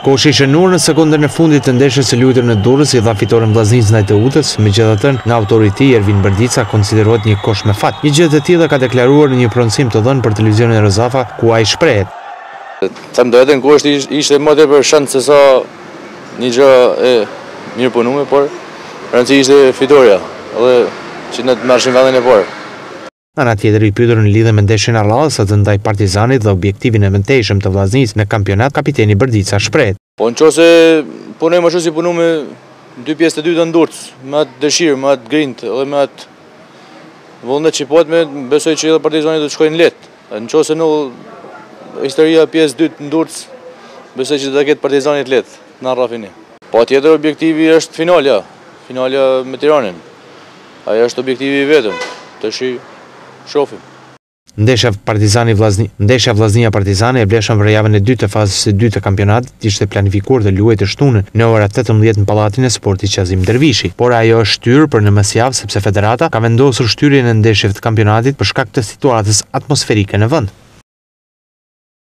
Koshi i shënuar në sekondën e fundit të ndeshjes së luajtur në Durrës i dha fitoren vllaznisë ndaj Teutës, megjithatë nga autoriti Ervin Bërdica konsiderohet një kosh me fat. Një gjë e tillë ka deklaruar në një pronësim të dhënë për televizionin Rozafa, ku ai shprehet. Them drejtën, kushti ishte më tepër shans se sa një gjë e mirëpunuar, por rëndësi ishte fitoria, edhe që ne të marrim vendin e parë. Ana tjetër i pyetur në lidhje me ndeshjen e radhës së ndaj Partizanit dhe objektivin e mëtejshëm të vllaznisë në kampionat, kapiteni Bërdica shprehet. Po nëse punojmë ashtu si punuam me dy pjesë të dyta Durrës, me atë dëshirë, me atë grintë edhe me atë vullnet që po me besoj që edhe Partizani do të shkojnë lehtë. Nëse historia pjesë dytë në Durrës, besoj që do ta ketë Partizani të lehtë në rrafin. Po tjetër objektivi është finalja me Tiranin. Ai është objektivi i vetëm. Tash shohim. Ndeshja Vllaznia Partizani e bleshëm për javën e dytë të fazës së dytë të kampionatit ishte planifikuar të luajë të shtunën në orën 18 në Pallatin e Sportit Qazim Dervishi, por ajo është shtyrë për në mësjavë sepse federata ka vendosur shtyrjen e ndeshjeve të kampionatit për shkak të situatës atmosferike në vend.